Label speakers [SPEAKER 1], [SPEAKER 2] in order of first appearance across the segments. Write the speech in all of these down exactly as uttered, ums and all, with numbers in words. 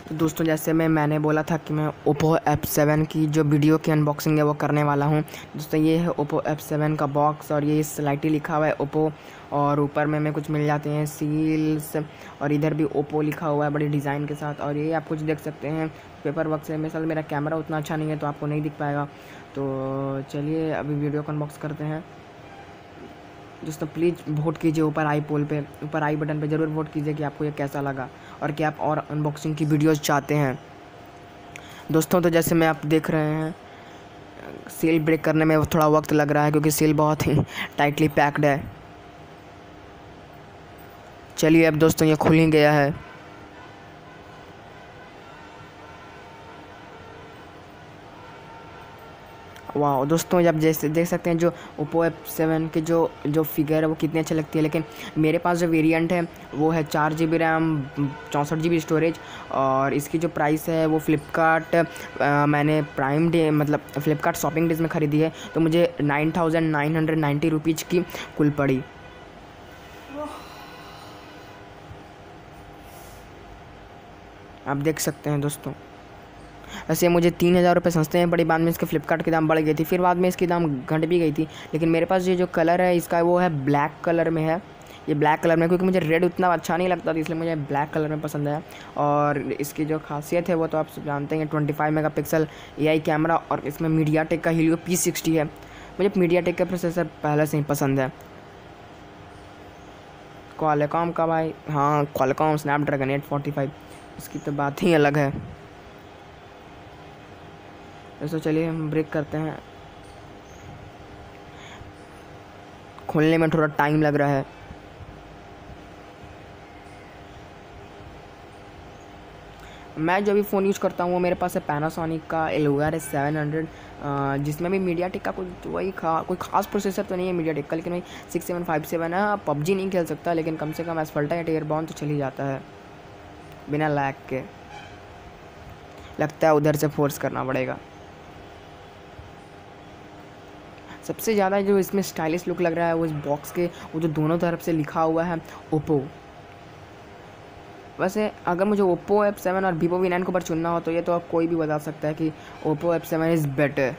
[SPEAKER 1] तो दोस्तों जैसे मैं मैंने बोला था कि मैं ओप्पो एफ सेवन की जो वीडियो की अनबॉक्सिंग है वो करने वाला हूँ। दोस्तों ये है ओप्पो एफ सेवन का बॉक्स और ये स्लाइटली लिखा हुआ है ओप्पो, और ऊपर में हमें कुछ मिल जाते हैं सील्स, और इधर भी ओप्पो लिखा हुआ है बड़ी डिज़ाइन के साथ। और ये आप कुछ देख सकते हैं पेपर वर्क से। मिसाल मेरा कैमरा उतना अच्छा नहीं है तो आपको नहीं दिख पाएगा। तो चलिए अभी वीडियो को अनबॉक्स करते हैं। दोस्तों प्लीज़ वोट कीजिए ऊपर आई पोल पे, ऊपर आई बटन पे ज़रूर वोट कीजिए कि आपको ये कैसा लगा और क्या आप और अनबॉक्सिंग की वीडियोस चाहते हैं। दोस्तों तो जैसे मैं आप देख रहे हैं सील ब्रेक करने में थोड़ा वक्त लग रहा है क्योंकि सील बहुत ही टाइटली पैक्ड है। चलिए अब दोस्तों ये खुल ही गया है। वाह दोस्तों जब जैसे देख सकते हैं जो ओप्पो एफ सेवन के जो जो फिगर है वो कितनी अच्छी लगती है। लेकिन मेरे पास जो वेरिएंट है वो है चार जी बी रैम चौंसठ जी बी स्टोरेज, और इसकी जो प्राइस है वो फ्लिपकार्ट मैंने प्राइम डे मतलब फ्लिपकार्ट शॉपिंग डेज में ख़रीदी है, तो मुझे nine thousand nine hundred ninety rupees की कुल पड़ी। आप देख सकते हैं दोस्तों, वैसे मुझे तीन हज़ार रुपये सस्ते हैं पड़ी। बाद में इसके फ्लिपकार्ट की दाम बढ़ गई थी, फिर बाद में इसकी दाम घट भी गई थी। लेकिन मेरे पास ये जो कलर है इसका वो है ब्लैक कलर में है, ये ब्लैक कलर में, क्योंकि मुझे रेड उतना अच्छा नहीं लगता था इसलिए मुझे ब्लैक कलर में पसंद है। और इसकी जो खासियत है वो तो आप सब जानते हैं, twenty five mega pixel A I camera, और इसमें मीडियाटेक का हीलियो पी सिक्सटी है। मुझे मीडियाटेक का प्रोसेसर पहले से ही पसंद है। क्वालकॉम का भाई, हाँ Qualcomm Snapdragon eight forty five, इसकी तो बात ही अलग है। तो चलिए हम ब्रेक करते हैं। खोलने में थोड़ा टाइम लग रहा है। मैं जो भी फ़ोन यूज़ करता हूँ वो मेरे पास है पैनासोनिक का एलुआर एस सेवन हंड्रेड, जिसमें भी मीडियाटेक का कोई वही खा कोई खास प्रोसेसर तो नहीं है मीडियाटेक का, लेकिन वही सिक्स सेवन फाइव सेवन है। पबजी नहीं खेल सकता लेकिन कम से कम एसफल्टा या एयरबॉर्न तो चल ही जाता है बिना लैग के। लगता है उधर से फोर्स करना पड़ेगा। सबसे ज़्यादा जो इसमें स्टाइलिश लुक लग रहा है वो इस बॉक्स के वो जो दोनों तरफ से लिखा हुआ है ओप्पो। वैसे अगर मुझे ओप्पो एफ सेवन और वीवो वी नाइन के ऊपर चुनना हो तो ये तो आप कोई भी बता सकता है कि Oppo F seven is better.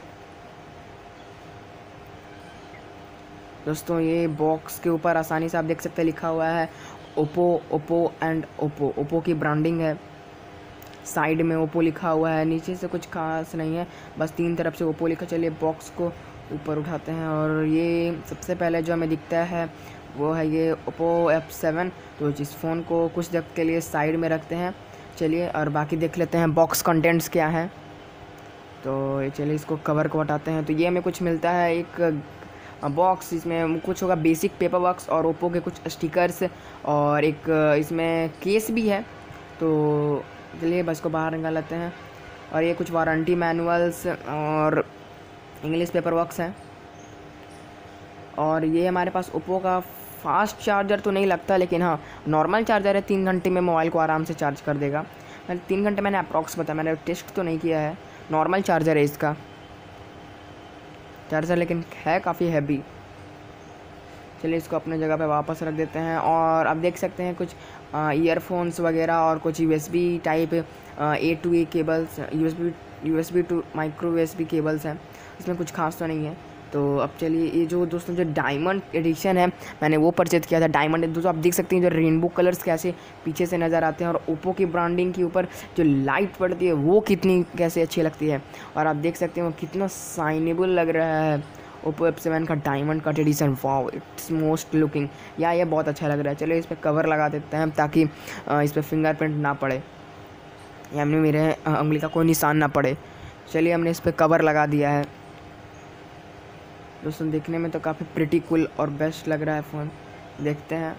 [SPEAKER 1] दोस्तों ये बॉक्स के ऊपर आसानी से आप देख सकते हैं लिखा हुआ है Oppo, Oppo and Oppo. Oppo की ब्रांडिंग है, साइड में ओप्पो लिखा हुआ है, नीचे से कुछ खास नहीं है, बस तीन तरफ से ओप्पो लिखा। चलिए बॉक्स को ऊपर उठाते हैं और ये सबसे पहले जो हमें दिखता है वो है ये ओप्पो एफ सेवन। तो जिस फ़ोन को कुछ देर के लिए साइड में रखते हैं। चलिए और बाकी देख लेते हैं बॉक्स कंटेंट्स क्या है। तो चलिए इसको कवर को हटाते हैं। तो ये हमें कुछ मिलता है एक बॉक्स, इसमें कुछ होगा बेसिक पेपर वर्क्स और ओप्पो के कुछ स्टिकर्स, और एक इसमें केस भी है। तो चलिए बस को बाहर निकाल लेते हैं। और ये कुछ वारंटी मैनुअल्स और इंग्लिश पेपर वर्क्स हैं। और ये हमारे पास ओप्पो का फास्ट चार्जर तो नहीं लगता, लेकिन हाँ नॉर्मल चार्जर है, तीन घंटे में मोबाइल को आराम से चार्ज कर देगा। मैंने तीन घंटे मैंने अप्रॉक्स बताया, मैंने टेस्ट तो नहीं किया है। नॉर्मल चार्जर है इसका चार्जर, लेकिन है काफ़ी हैवी। चलिए इसको अपने जगह पे वापस रख देते हैं। और आप देख सकते हैं कुछ ईयरफोन्स वगैरह और कुछ USB type A to A cables, USB USB to micro USB cables हैं। इसमें कुछ खास तो नहीं है। तो अब चलिए ये जो दोस्तों जो डायमंड एडिशन है मैंने वो परचेज किया था। डायमंड दोस्तों आप देख सकते हैं जो रेनबो कलर्स कैसे पीछे से नज़र आते हैं, और ओप्पो की ब्रांडिंग के ऊपर जो लाइट पड़ती है वो कितनी कैसे अच्छी लगती है। और आप देख सकते हैं वो कितना साइनेबल लग रहा है ओप्पो एफ सेवन का diamond cut edition. Wow it's most looking, या ये बहुत अच्छा लग रहा है। चलिए इस पर कवर लगा देते हैं ताकि इस पर फिंगरप्रिंट ना पड़े या हमने मेरे उंगली का कोई निशान ना पड़े। चलिए हमने इस पर कवर लगा दिया है। दोस्तों देखने में तो काफ़ी प्रिटी कूल और बेस्ट लग रहा है फ़ोन। देखते हैं।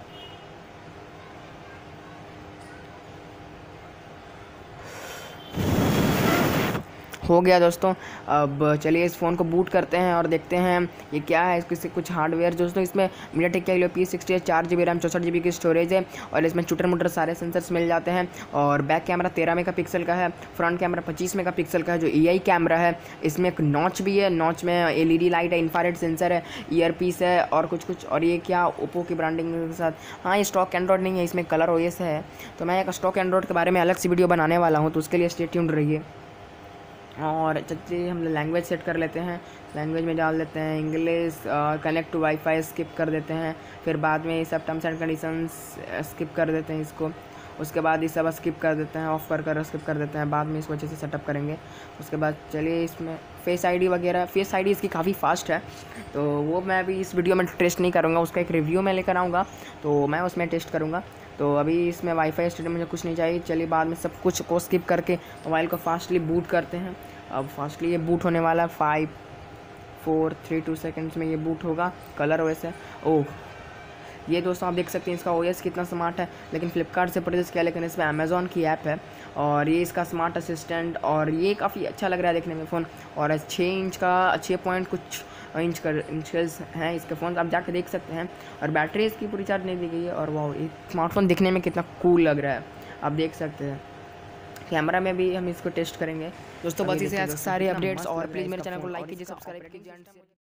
[SPEAKER 1] हो गया दोस्तों। अब चलिए इस फ़ोन को बूट करते हैं और देखते हैं ये क्या है। इसके कुछ हार्डवेयर दोस्तों, इसमें मीडियाटेक का हीलियो पी सिक्सटी है, चार जी बी रैम, चौसठ जी बी की स्टोरेज है और इसमें चुटर मुटर सारे सेंसर्स मिल जाते हैं। और बैक कैमरा तेरह मेगा पिक्सल का है, फ्रंट कैमरा पच्चीस मेगा पिक्सल का है जो ए आई कैमरा है। इसमें एक नॉच भी है, नॉच में एल ई डी लाइट है, इंफ्रारेड सेंसर है, ईयर पीस है और कुछ कुछ। और ये क्या ओप्पो की ब्रांडिंग के साथ, हाँ ये स्टॉक एंड्रॉइड नहीं है, इसमें कलर ओ एस है। तो मैं एक स्टॉक एंड्रॉइड के बारे में अलग से वीडियो बनाने वाला हूँ, तो उसके लिए स्टे ट्यून्ड रहिए। और चलिए हम लैंग्वेज सेट कर लेते हैं। लैंग्वेज में डाल देते हैं English, connect to wifi skip कर देते हैं। फिर बाद में ये सब टर्म्स एंड कंडीशंस स्किप कर देते हैं इसको। उसके बाद ये सब स्किप कर देते हैं, ऑफ कर कर स्किप कर देते हैं। बाद में इसको अच्छे से सेटअप करेंगे। उसके बाद चलिए इसमें फेस आईडी वगैरह, फेस आईडी इसकी काफ़ी फास्ट है, तो वो मैं अभी इस वीडियो में टेस्ट नहीं करूँगा, उसका एक रिव्यू मैं लेकर आऊँगा, तो मैं उसमें टेस्ट करूँगा। तो अभी इसमें वाईफाई स्टेटस मुझे कुछ नहीं चाहिए। चलिए बाद में सब कुछ को स्किप करके मोबाइल को फास्टली बूट करते हैं। अब फास्टली ये बूट होने वाला है, five four three two seconds में ये बूट होगा। कलर ओएस है। ओह ये दोस्तों आप देख सकते हैं इसका ओएस कितना स्मार्ट है, लेकिन फ्लिपकार्ट से परचेज़ किया, लेकिन इसमें अमेज़ॉन की ऐप है और ये इसका स्मार्ट असिस्टेंट, और ये काफ़ी अच्छा लग रहा है देखने में फ़ोन। और छः इंच का, छः पॉइंट कुछ इंच कर इंचेस हैं इसके फ़ोन, आप जाकर देख सकते हैं। और बैटरी इसकी पूरी चार्ज नहीं दी गई है। और वाह ये स्मार्टफोन दिखने में कितना कूल लग रहा है, आप देख सकते हैं। कैमरा में भी हम इसको टेस्ट करेंगे दोस्तों। बस इसे सारे अपडेट्स, और प्लीज़ मेरे चैनल को लाइक कीजिए, सब्सक्राइब कीजिए।